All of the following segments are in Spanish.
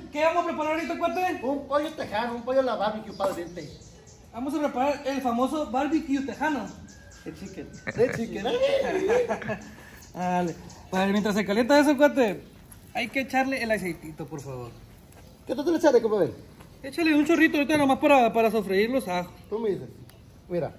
¿Qué vamos a preparar ahorita, cuate? Un pollo tejano, un pollo a la barbecue, padre. Vamos a preparar el famoso barbecue tejano. El chicken. El chicken. Dale. Vale, mientras se calienta eso, cuate, hay que echarle el aceitito, por favor. ¿Qué te le echaré, compadre? Échale un chorrito ahorita nomás para sofreír los ajos. Tú me dices. Mira.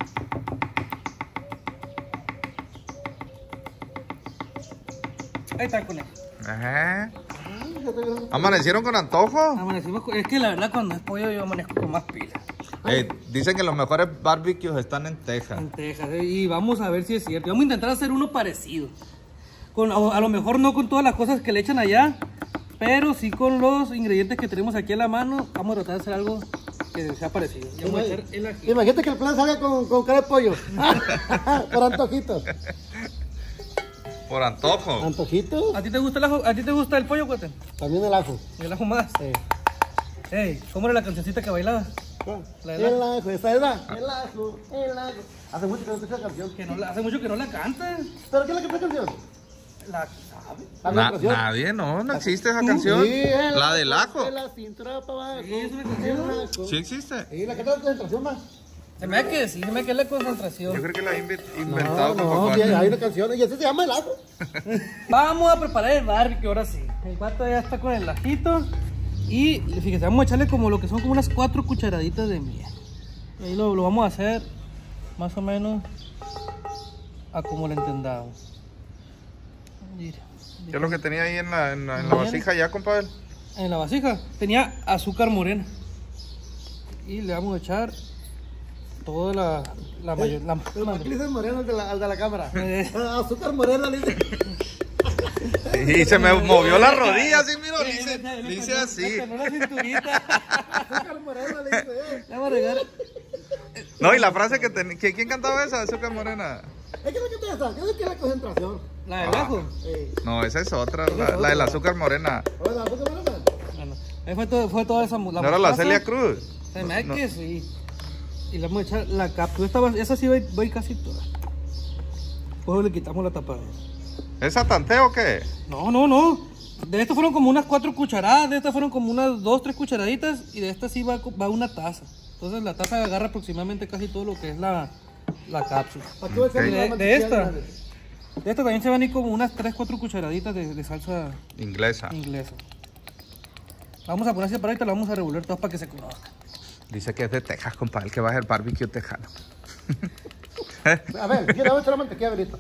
Ahí está con él. Ajá. ¿Amanecieron con antojo? Es que la verdad cuando es pollo yo amanezco con más pila. Dicen que los mejores barbecues están en Texas. En Texas, y vamos a ver si es cierto. Vamos a intentar hacer uno parecido. A lo mejor no con todas las cosas que le echan allá, pero sí con los ingredientes que tenemos aquí a la mano. Vamos a tratar de hacer algo que sea parecido. Vamos a echar el ají. Imagínate que el plan salga con cara de pollo. Por antojitos. Por antojo. ¿Antojitos? ¿A ti te gusta el ajo? ¿A ti te gusta el pollo, cuate? También el ajo. ¿El ajo más? Sí. Ey, ¿cómo era la cancioncita que bailaba? La de El ajo, esa es la. El ajo, el ajo. Hace mucho que no escucho esa canción. Hace mucho que no la canta. ¿Pero quién la canta esa canción? La sabe. ¿La canción? Nadie, no existe esa canción. Sí, La del ajo. De la cintura para abajo. Sí, es una canción. El ajo. Sí existe. Sí, la canta de concentración más. Se me da que sí, se me da que es la concentración. Yo creo que la he inventado No, con sí, papá. hay una canción y así se llama el ajo. Vamos a preparar el barbecue ahora sí. El pato ya está con el ajito. Y fíjate, vamos a echarle como lo que son como unas 4 cucharaditas de miel. Y ahí lo vamos a hacer más o menos a como lo entendamos. Mira, ¿Qué es lo que tenía ahí en la vasija ya, compadre? en la vasija tenía azúcar morena. Y le vamos a echar toda la mayor. Pero aquí le dicen moreno al de la cámara. Azúcar morena le dice. Y se me movió la rodilla, así, mira, dice así. Azúcar morena le dice. Le vamos a regar. No, y la frase ¿quién cantaba esa? Azúcar morena. Es que no que esa, creo que es la concentración. La del ajo. No, esa es otra, la del azúcar morena. Oye, la azúcar morena. Bueno, ahí fue toda esa ¿No era la Celia Cruz? Se me da que sí. Y le vamos a echar la cápsula. Esa sí va a ir casi toda. Luego le quitamos la tapadera. ¿Esa tanteo o qué? No. De esto fueron como unas 4 cucharadas. De estas fueron como unas 2, 3 cucharaditas. Y de esta sí va una taza. Entonces la taza agarra aproximadamente casi todo lo que es la cápsula. Aquí voy a echar Y una de esta mantequilla. de esta también se van a ir como unas 3, 4 cucharaditas de salsa Inglesa. inglesa. Vamos a poner separado y la vamos a revolver todas para que se conozcan. Dice que es de Texas, compadre, que va a ser barbecue tejano. A ver, mira, voy a echar la mantequilla ahorita.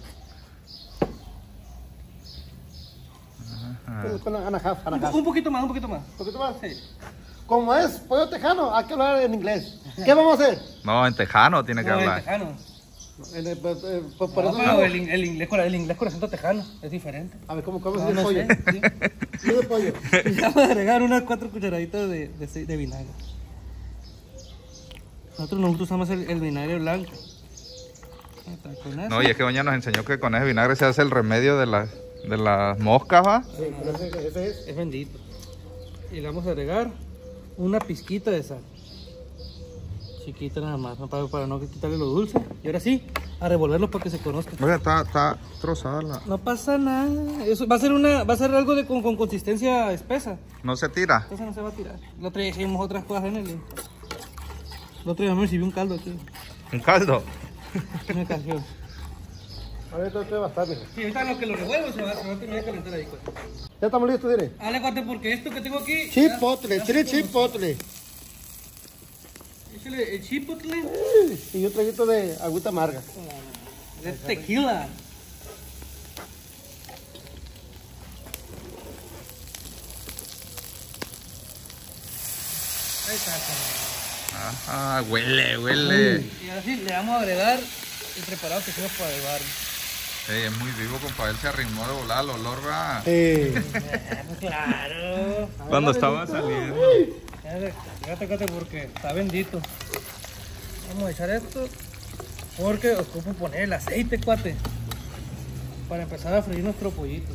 Con anajaf. Un poquito más. ¿Un poquito más? Sí. Como es pollo tejano, hay que hablar en inglés. ¿Qué vamos a hacer? No, en tejano tiene que No, el hablar. tejano. Por eso No, el inglés con acento tejano es diferente. A ver, ¿cómo es No, el no pollo? sé, sí. ¿Qué de pollo? Y vamos a agregar unas 4 cucharaditas de vinagre. Nosotros nos gusta más el vinagre blanco. Ahí está, con eso. No, y es que doña nos enseñó que con ese vinagre se hace el remedio de las moscas, ¿va? Sí, pero ese es. Es bendito. Y le vamos a agregar una pizquita de sal. Chiquita nada más, ¿no? para no quitarle lo dulce. Y ahora sí, a revolverlo para que se conozca. Oiga, está trozada la... No pasa nada. Eso va a ser algo con consistencia espesa. No se tira. Entonces no se va a tirar. El otro día hicimos otras cosas en el otro día me recibió un caldo aquí. Un caldo. Una canción. Ahorita estoy bastante. Sí, ahorita lo que lo revuelvo se va a terminar de calentar ahí, cuate. Ya estamos listos, dile. Dale, cuate, porque esto que tengo aquí... Chipotle, chile chipotle. Échale el chipotle. Y un traguito de agüita amarga. Es tequila. Ahí está, Ajá, huele. y ahora sí, le vamos a agregar el preparado que hicimos para el barrio. Ey, es muy vivo, compadre. Él se arrimó de volar el olor, va. Claro. Cuando estaba saliendo. Fíjate porque está bendito. Vamos a echar esto porque ocupo poner el aceite, cuate, para empezar a freír nuestro pollito.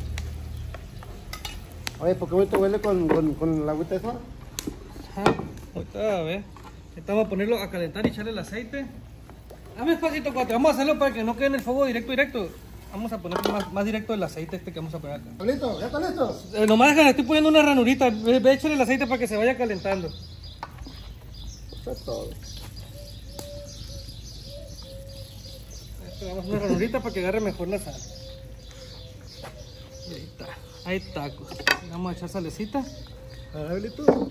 Oye, ¿por qué ahorita huele con la agüita esa? Ajá. Ahorita, a ver. Ahorita vamos a ponerlo a calentar y echarle el aceite. Dame espacito, cuate. Vamos a hacerlo para que no quede en el fuego directo. Vamos a poner más directo el aceite este que vamos a poner acá. ¿Está listo? ¿Ya está listo? Nomás déjame, estoy poniendo una ranurita. Ve, échale el aceite para que se vaya calentando. Eso es todo. Vamos a una ranurita para que agarre mejor la sal. Ahí está. Hay tacos. Vamos a echar salecita. A ver, listo.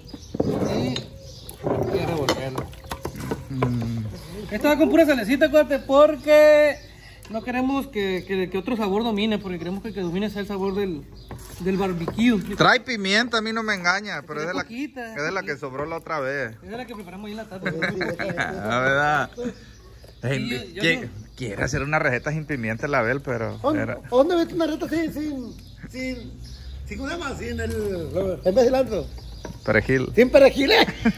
Y a revolverlo. Esto va con pura salecita, cuate, porque no queremos que otro sabor domine, porque queremos que el que domine sea el sabor del barbecue. Trae pimienta, a mí no me engaña, pero es de poquita, la que sobró la otra vez. Es de la que preparamos ahí en la tarde. La verdad. Sí, yo Quiere hacer una receta sin pimienta la Bel, pero... ¿Dónde viste una receta sin ¿cómo se llama? Sin en vez de cilantro. Perejil. Sin perejil.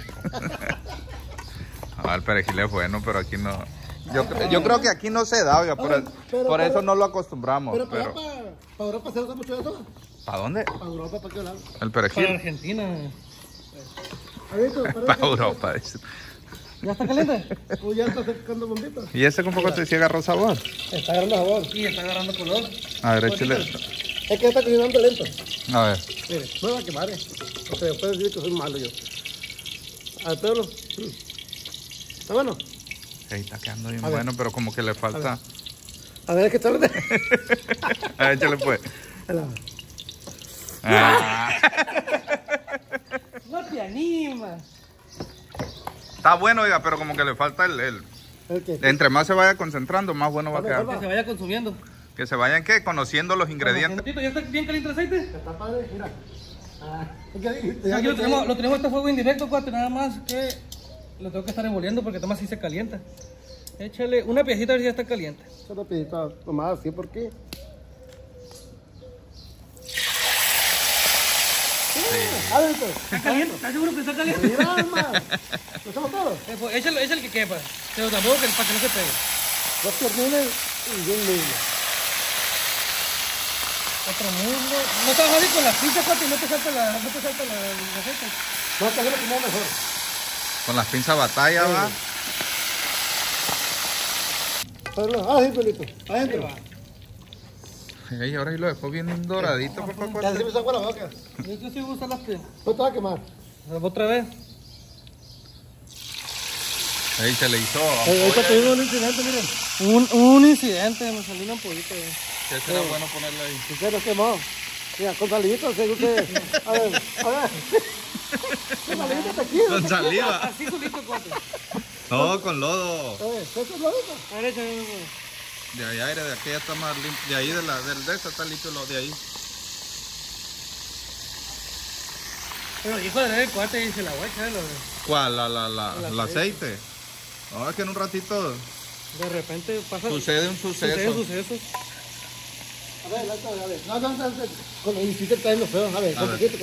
Ah, el perejil es bueno, pero aquí no... Yo creo que aquí no se da, oiga, por eso no lo acostumbramos. Pero para Europa se usa mucho eso. ¿Para dónde? Para Europa, ¿para qué lado? El Para perejil. Argentina. Para Europa, dice. ¿Ya está caliente? Uy, ya está secando bombito. ¿Y ese con poco te decía agarró sabor? Está agarrando sabor. Sí, está agarrando color. A ver, échale. Es que está cocinando lento. A ver. Mire, no va a quemar, O sea, después decir que soy malo yo. A ver, Pedro. ¿Está bueno? Sí, está quedando bien A ver. bueno, pero como que le falta... A ver, es que está bueno. A ver, échale pues. A la- Ah. No te animas. Está bueno, oiga, pero como que le falta el... ¿El qué? Entre más se vaya concentrando, más bueno va a Que quedar. se vaya consumiendo. Que se vayan, ¿qué? Conociendo los ingredientes. ¿Ya está bien caliente el aceite? Está padre, mira. ¿Qué dijiste? Aquí lo tenemos este fuego indirecto, cuate, nada más que lo tengo que estar revolviendo porque toma así se calienta. Échale una piecita a ver si ya está caliente. Solo pedito nomás así, ¿por qué? A ver, entonces. ¿Está caliente? ¿Estás seguro que está caliente? Mira, hermano. ¿Lo hacemos todo? Pues, échale el que quepa, pero tampoco para que no se pegue. Dos pierniles y bien mismo. Otro muslo. No te vas a ir con las pinzas, cuate, y no te salta la aceite. No, que lo como mejor. Con las pinzas batalla, va. Ah, sí, pelito. Adentro. Y ahora sí lo dejó bien doradito, por favor. Ya se me sacó la boca. Yo sí me gustan las que... No te va a quemar. Otra vez. Ahí se le hizo. Ahorita tuvimos un incidente, miren. Un incidente, me salió un ampollito. Que será bueno ponerle ahí. Si se nos quemó. Mira, con salivita, según usted. A ver. Con salivita tequila. Con saliva. Así solito, cuate. No, con lodo. A ver, ¿eso es lo mismo? A ver, échale. De ahí aire, de aquella está más limpio. De ahí de esa está limpio lo de ahí. Pero hijo de el cuate dice la voy a echar. ¿Cuál? ¿El aceite? No, es que en un ratito De repente pasa... sucede un suceso. sucesos. A ver, a ver. No. Con los incidentes también los feos. A ver, con poquito.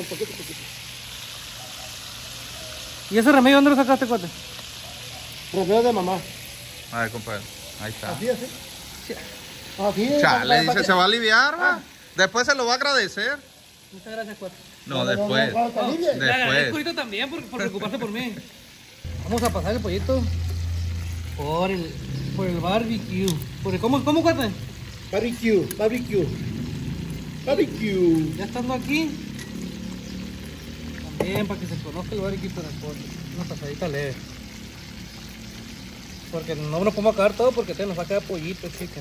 ¿Y ese remedio dónde lo sacaste, cuate? Remedio de mamá. A ver, compadre. Ahí está. Así. Así es. Chale, dice, se va a aliviar, va. Después se lo va a agradecer. Muchas gracias, cuate. No, después. Le agradezco Después. ahorita también por preocuparse por mí. Vamos a pasar el pollito por el barbecue. ¿Cómo, cuate? Barbecue. Ya estando aquí, también para que se conozca el barbecue, pero por una pasadita leve. Porque no nos podemos acabar todo porque nos va a quedar pollito, chica.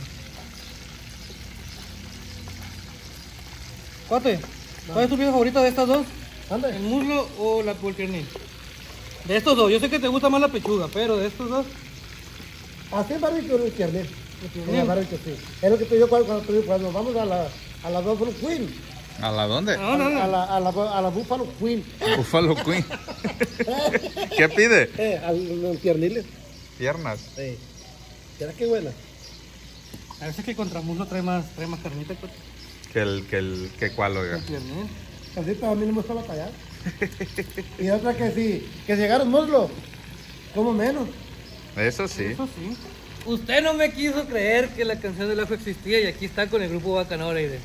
Cuate, ¿cuál es tu pieza favorita de estas dos? Anda. ¿El muslo o el pernil? De estos dos, yo sé que te gusta más la pechuga, pero de estos dos. Así es barbecue el piernil. piernil. El barbecue, sí. Es lo que te digo cuando vamos a la Buffalo Queen. ¿A la dónde? No. A la Buffalo Queen. Buffalo Queen. ¿Qué pide? Al piernil. Piernas. Sí. ¿Será que buena? A veces que contra muslo trae más carnita, cuate. Que cuál, oiga. El piernil. Así a mí no me gusta batallar. Y otra que sí, que si agarras muslo, como menos. Eso sí. Eso sí. Usted no me quiso creer que la canción del ajo existía y aquí está con el grupo Bacanora y de...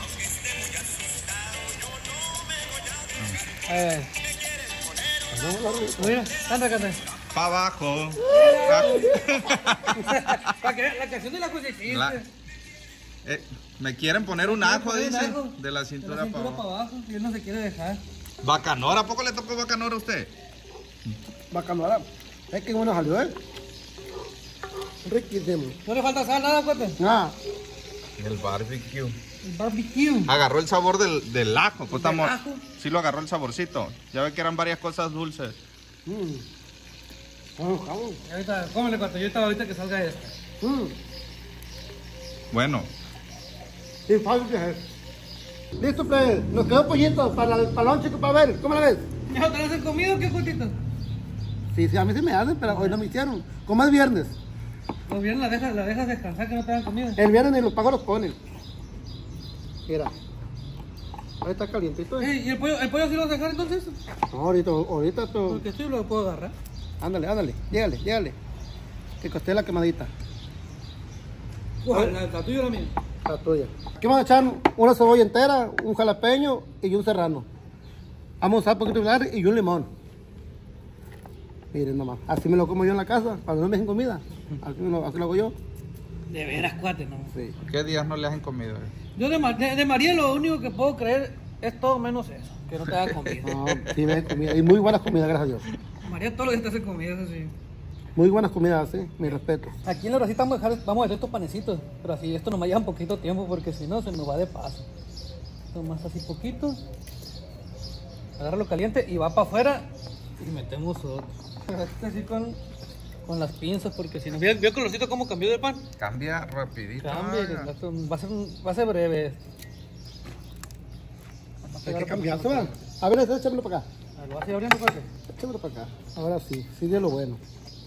Mira, canta. Pa' abajo. Para que la canción del ajo sí existe. Me quieren poner un ajo, Un dice, ajo. de la cintura para abajo. abajo. Y él no se quiere dejar. Bacanora, ¿a poco le tocó bacanora a usted? Bacanora. Es que bueno salió, riquísimo. No le falta sal, nada, cuate. Ah, El barbecue. El barbecue. Agarró el sabor del ajo. Pues ¿Del ajo? Sí lo agarró el saborcito. Ya ve que eran varias cosas dulces. Vamos. Y ahorita, cómele, cuate. Yo estaba ahorita que salga esto. Bueno, Sí, fácil que es. Listo, pues. Nos quedó pollito para el palón, chico, para ver. ¿Cómo la ves? ¿Ya te lo hacen comido o qué, cuatito? Sí, a mí se me hacen, pero hoy no me hicieron. Como es viernes. Los viernes la dejas descansar, que no te hagan comida. El viernes ni los pagos los ponen. Mira. Ahí está calientito. ¿Y el pollo sí lo vas a dejar entonces? No, ahorita tú. Porque sí lo puedo agarrar. Ándale. Llégale. Que costé la quemadita. ¿Cuál? ¿La tuya o la mía? La tuya. Aquí vamos a echar una cebolla entera, un jalapeño y un serrano. Vamos a usar un poquito de vinagre y un limón. Miren nomás. Así me lo como yo en la casa, cuando no me dejen comida. Así lo hago yo. De veras, cuate, ¿no? Sí. ¿qué días no le hacen comida? Yo de María lo único que puedo creer es todo menos eso, que no te haga comida. No, sí me dejen comida. Y muy buenas comidas, gracias a Dios. María todo lo que te hace comida, eso sí. Muy buenas comidas, sí. Mi respeto. Aquí en la receta vamos a hacer estos panecitos, pero así esto nos lleva un poquito tiempo porque si no se nos va de paso. Nomás así poquito. Agárralo caliente y va para afuera y metemos otro. Así con las pinzas porque si no... ¿Vio el colorcito cómo cambió de pan? Cambia rapidito. Cambia, va a ser breve. Hay que cambiar, ¿se va? A ver, échamelo para acá. Lo vas a ir abriendo, cuate. Échamelo para acá. Ahora sí, sigue lo bueno.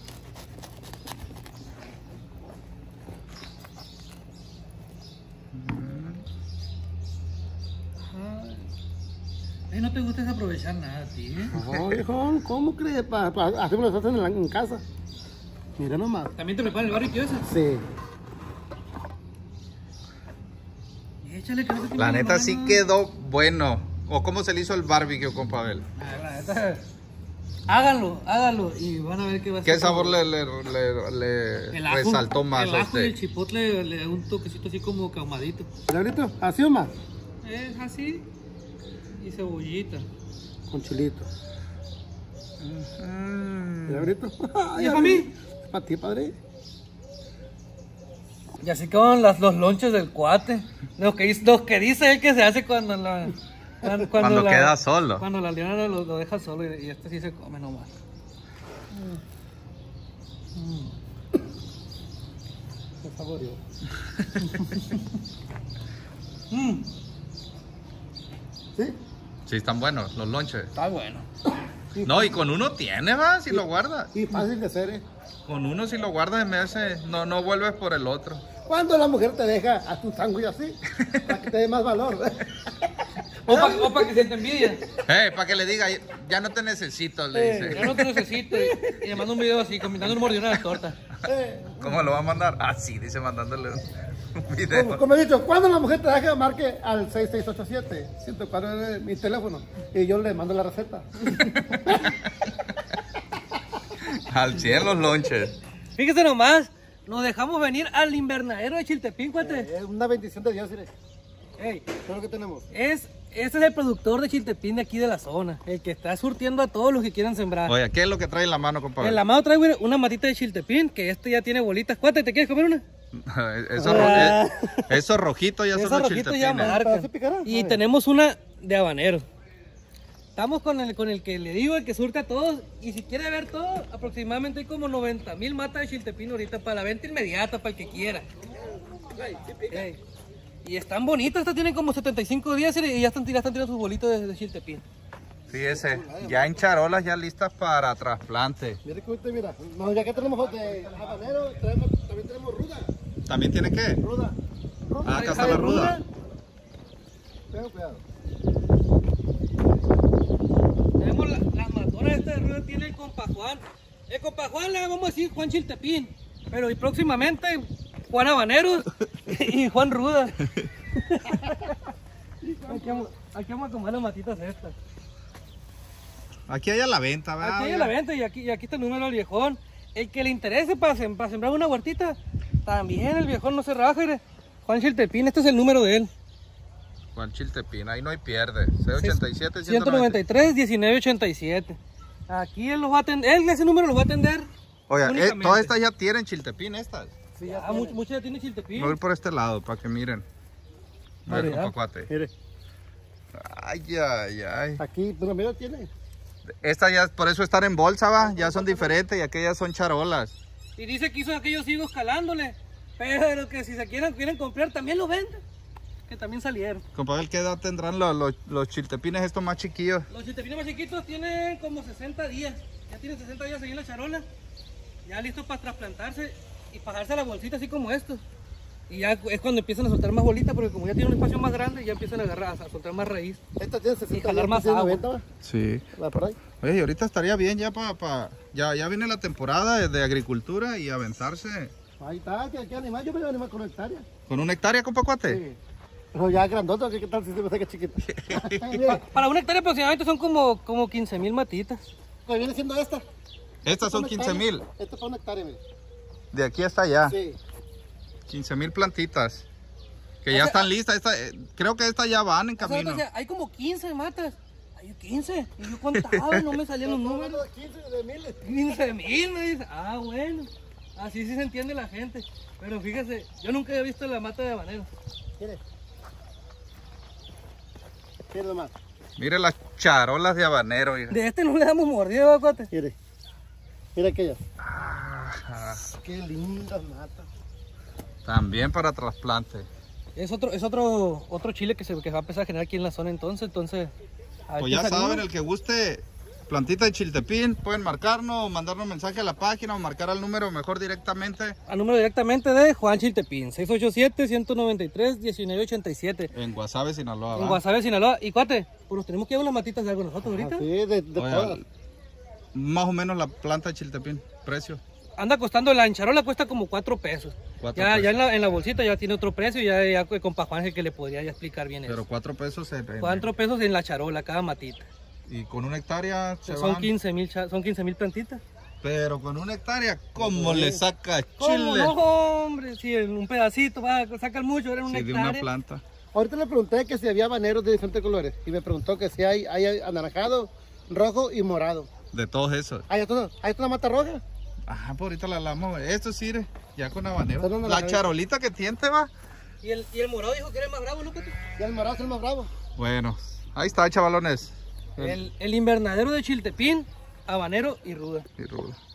Ay, no te gusta desaprovechar nada a ti, ¿eh? No, viejo, ¿cómo crees? Así me lo hacen en casa. Mira nomás. ¿También te preparan el barbecue ese? Sí. Échale, que no te La queme neta mano. sí quedó bueno. ¿O cómo se le hizo el barbecue, compa Abel? Ah, la neta, háganlo y van a ver qué va a ser. ¿Qué sabor le El ajo, resaltó más el a ajo y el usted? chipotle le da un toquecito así como cahumadito. ¿Labrito? ¿Así o más? Es así. Y cebollita. Con chilito. ¿Labrito? ¿Y es para mí? Para ti, padre. Y así con los lonches del cuate. Lo que dice él que se hace cuando Cuando queda solo. Cuando la leona lo deja solo y este sí se come nomás. Qué saborio. ¿Sí? Sí, están buenos los lonches. Está bueno. No, y con uno tiene, va, si lo guardas. Y fácil de hacer, Con uno si lo guardas en meses, no vuelves por el otro. Cuando la mujer te deja a tu sándwich así, para que te dé más valor. O para que sienta envidia. Para que le diga, ya no te necesito, le dice. Yo no te necesito. Y le mando un video así, combinando un mordión a la torta. ¿Cómo lo va a mandar? Ah, sí, dice mandándole un video. Como he dicho, cuando la mujer te deja, marque al 6687-104 es mi teléfono y yo le mando la receta. Al 100 los lonches. Fíjese nomás, nos dejamos venir al invernadero de Chiltepín, cuate. Es una bendición de Dios, mire. Ey, ¿Qué es lo que tenemos? este es el productor de Chiltepín de aquí de la zona, el que está surtiendo a todos los que quieran sembrar. Oye, ¿qué es lo que trae en la mano, compadre? En la mano traigo una matita de Chiltepín, que ya tiene bolitas. Cuate, ¿te quieres comer una? Esos rojitos ya Esos son los rojitos ya chiltepines. marcan. ¿Se picará? Y tenemos una de habanero. Estamos con el que le digo, el que surta a todos. Y si quiere ver todo, aproximadamente hay como 90,000 matas de chiltepín ahorita para la venta inmediata, para el que quiera. Ey. Y están bonitas, estas tienen como 75 días y ya están tirando sus bolitos de chiltepín. Fíjese, ya en charolas ya listas para trasplante. Mire que usted mira, no, ya que tenemos de habanero, también tenemos ruda. ¿También tiene qué? Ruda. Ah, acá está la ruda. Cuidado. Tenemos las matoras esta de ruda, tiene el compa Juan. El compa Juan le vamos a decir Juan Chiltepín. Pero y próximamente Juan Habanero y Juan Ruda. Aquí vamos a tomar las matitas estas. Aquí hay a la venta, ¿verdad? Aquí hay a la venta y aquí está el número del viejón. El que le interese para sembrar una huertita, también el viejón no se raja. Juan Chiltepín, este es el número de él. Juan Chiltepín, ahí no hay pierde. C87, 193, 1987. Aquí él los va a atender, él ese número los va a atender. Oye, todas estas ya tienen Chiltepín, estas. Sí, ya muchas ya tienen Chiltepín. Voy a ir por este lado para que miren. A ver, compa Cuate. Mire. Ay, ay, ay. Aquí, pero mira, tiene. Estas ya, por eso están en bolsa, va. Ya son diferentes y aquellas son charolas. Y dice que hizo aquellos higos calándole. Pero que si se quieren comprar también lo venden. Que también salieron. Compadre, ¿qué edad tendrán los chiltepines estos más chiquillos? Los chiltepines más chiquitos tienen como 60 días. Ya tienen 60 días ahí en la charola. Ya listos para trasplantarse y pajarse a la bolsita así como estos. Y ya es cuando empiezan a soltar más bolitas, porque como ya tienen un espacio más grande, ya empiezan a agarrar, a soltar más raíz. Esta tiene 60 y jalar más agua. 90, sí. ¿va por ahí? Oye, y ahorita estaría bien ya ya viene la temporada de agricultura y aventarse. Ahí está, que animal, yo me voy a animar con 1 hectárea. ¿Con 1 hectárea, compa Cuate? Sí. Pero ya grandota, ¿qué tal si se me saca chiquita? Para 1 hectárea aproximadamente son como 15,000 matitas. Pues viene siendo esta. Estas son 15,000. Esta es 1 hectárea, mire. De aquí hasta allá. Sí. 15,000 plantitas. Que ya están listas. Creo que estas ya van en camino. O sea, hay como 15 matas. Hay 15. Y yo contaba, no me salían los números. 15,000 me dice. Ah, bueno. Así sí se entiende la gente. Pero fíjese, yo nunca había visto la mata de habanero. Mire. Mire nomás. Mire las charolas de habanero. Hija. De este no le damos mordida, cuate. Mire. Mire aquellas. Ah, Qué lindas matas. también para trasplante. Es otro chile que va a empezar a generar aquí en la zona entonces. Pues ya saben, el que guste plantita de chiltepín, pueden marcarnos, mandarnos mensaje a la página o marcar al número mejor directamente. Al número directamente de Juan Chiltepín, 687-193-1987. En Guasave, Sinaloa. En Guasave, Sinaloa. Y cuate, pues nos tenemos que llevar las matitas de algo nosotros ahorita. Sí, de todas. Más o menos la planta de chiltepín, precio. Anda costando, la encharola cuesta como 4 pesos. Ya en la bolsita ya tiene otro precio, ya compa Juan es el que le podría ya explicar bien Pero eso. 4 pesos. 4 pesos en la charola, cada matita. Y con 1 hectárea son 15,000 plantitas. Pero con 1 hectárea, ¿cómo le saca ¿Cómo chile? no, hombre? Si en un pedacito sacan mucho, era 1 hectárea. De una planta. Ahorita le pregunté que si había habaneros de diferentes colores. Y me preguntó que si hay anaranjado, rojo y morado. De todos esos. ¿Hay una mata roja? Ajá, pues ahorita la hablamos. Esto sí, ya con habanero. Pero no La la- charolita que tiene, va. Y el morado dijo que era el más bravo, ¿no? Y el morado es el más bravo. Bueno, ahí está, chavalones. El invernadero de Chiltepín, habanero y ruda. Y rudo.